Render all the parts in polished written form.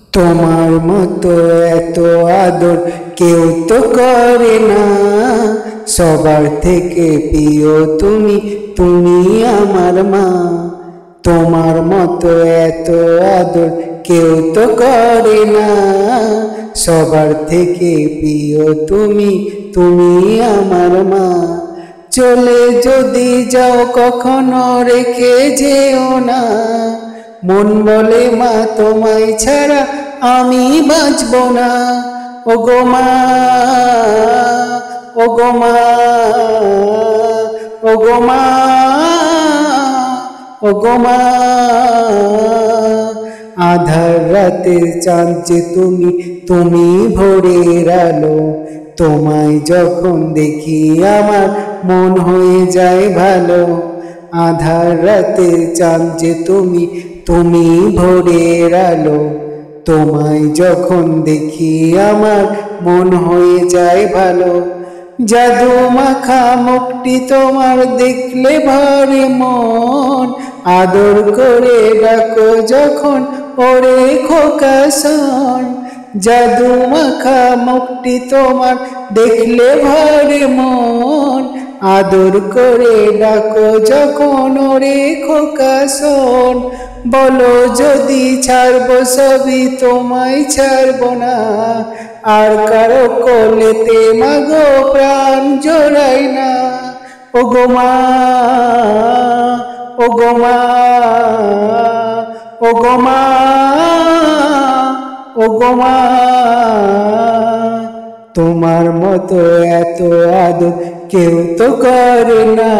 তোমার মতো এত আদর কেউ তো করে না, সবার থেকে প্রিয় তুমি, তুমি আমার মা। তোমার মতো এত আদর কেউ তো করে না, সবার থেকে প্রিয় তুমি, তুমি আমার মা। চলে যদি যাও কখনো রেখে যেও না, মন বলে মা তোমায় ছাড়া আমি বাঁচব না। ওগো মা, ওগো মা, ওগো মা, ওগো মা। আধার রাতের চাঁদ যে তুমি, তুমি ভোরের আলো। তোমায় যখন দেখি আমার মন হয়ে যায় ভালো। আধার রাতের চাঁদ যে তুমি, তুমি ভোরের আলো। তোমায় যখন দেখি আমার মন হয়ে যায় ভালো। জাদু মাখা মুখটি তোমার দেখলে ভরে মন, আদর করে ডাকো যখন ওরে খোকা শোন। জাদু মাখা মুখটি তোমার দেখলে ভরে মন, আদর করে ডাকো যখন ওরে খোকা শোন। বলো যদি ছাড়বো সবই তোমায় ছাড়বো না, আর কারো কোলেতে মাগো প্রাণ জোড়াই না। ওগো মা, ওগো মা, ওগো মা, ওগো মা। তোমার মতো এত আদর কেউ তো করে না,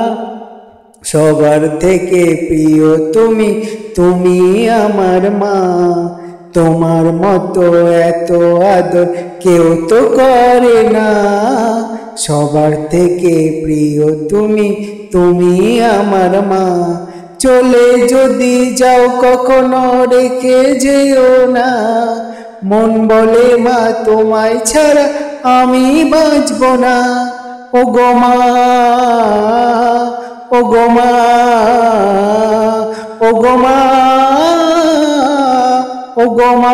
সবার থেকে প্রিয় তুমি, তুমি আমার মা। তোমার মতো এত আদর কেউ তো করে না, সবার থেকে প্রিয় তুমি, তুমি আমার মা। চলে যদি যাও কখনো রেখে যেও না, মন বলে মা তোমায় ছাড়া আমি বাঁচব না। ওগো মা, ওগো মা, ওগো মা, ওগো মা।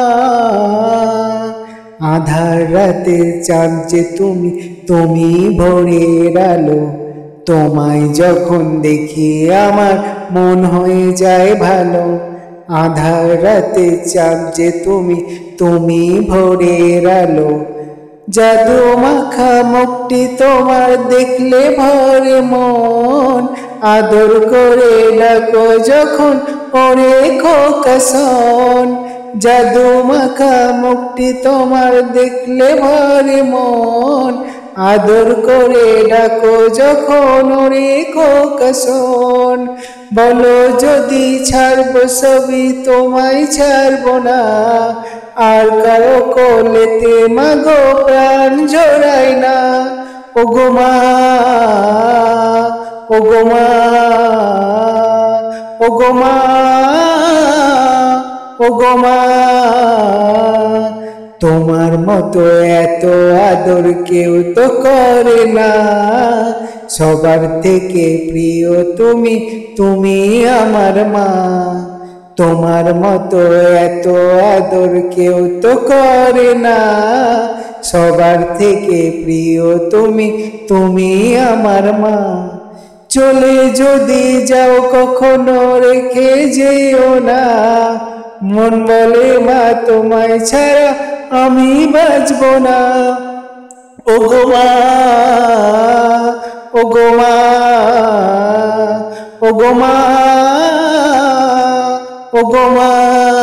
আধার রাতের চাঁদ যে তুমি, তুমি ভোরের আলো। তোমায় যখন দেখি আমার মন হয়ে যায় ভালো। আধার রাতের চাঁদ যে তুমি, তুমি ভোরের আলো। জাদু মাখা মুখটি তোমার দেখলে ভরে মন, আদর করে ডাকো যখন ওরে খোকা শোন। জাদু মাখা মুখটি তোমার দেখলে ভরে মন, আদর করে ডাকো যখন ওরে খোকা শোন। বলো যদি ছাড়বো সবই তোমায় ছাড়বো না, আর কারো কোলেতে মাগো প্রাণ জোড়াই না। ওগো মা, ওগো মা, ওগো মা, ওগো মা। তোমার মতো এত আদর কেউ তো করে না, সবার থেকে প্রিয় তুমি, তুমি আমার মা। তোমার মতো এত আদর কেউ তো করে না, সবার থেকে প্রিয় তুমি, তুমি আমার মা। চলে যদি যাও কখনো রেখে যেও না, মন বলে মা তোমায় ছাড়া আমি বাঁচব না। ওগো মা, ওগো মা, ওগো মা, ওগো মা।